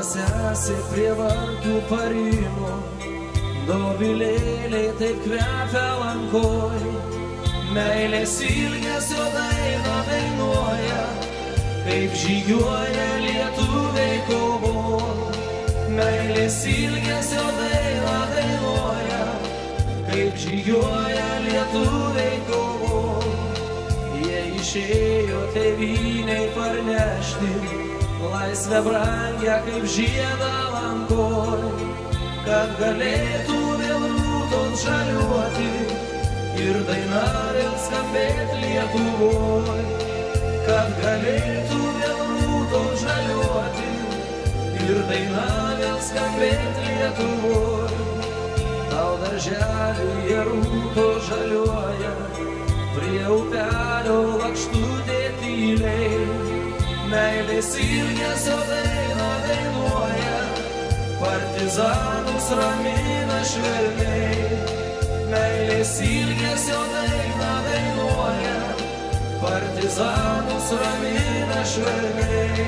sesė prie vartų parimo, dovilėliai taip kvepia lankoj, meilės ilgesio dainą dainuoja, kaip žygiuoja lietuviai kovon. Meilės ilgesio dainą dainuoja, kaip žygiuoja lietuviai kovon. Jie išėjo tėvynei parnešti laisvę brangią kaip žiedą lankoj, kad galėtų vėl rūtos žaliuoti ir daina vėl skambėt Lietuvoj. Kad galėtų vėl rūtos žaliuoti ir daina vėl skambėt Lietuvoj. Tau darželyje rūtos žaliuoja, prie upelio lakštutė tyliai, meilės ilgesio dainą dainuoja, partizanus ramina švelniai. Meilės ilgesio dainą dainuoja, partizanus ramina švelniai.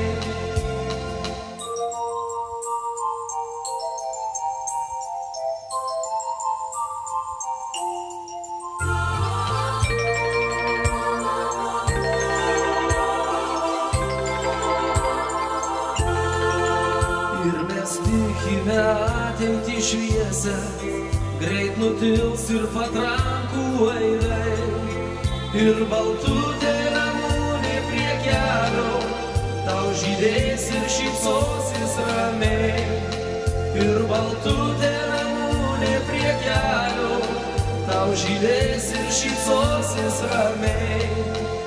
Tikime ateitį šviesę, greit nutils ir patrankų aidai, ir baltutė ramunė prie kelio tau žydės ir šypsosis ramiai. Ir baltutė ramunė prie kelio tau žydės ir šypsosis ramiai.